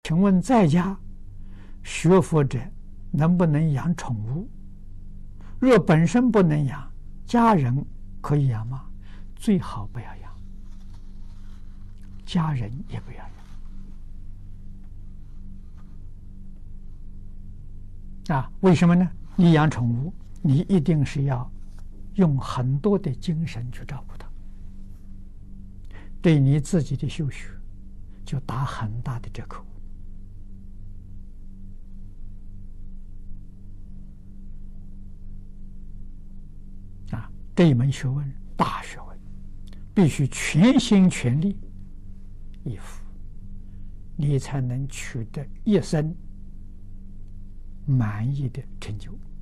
请问在家学佛者能不能养宠物？若本身不能养，家人可以养吗？最好不要养，家人也不要养。为什么呢？你养宠物，你一定是要用很多的精神去照顾它，对你自己的修学就打很大的折扣。这一门学问，大学问，必须全心全力以赴，你才能取得一生满意的成就。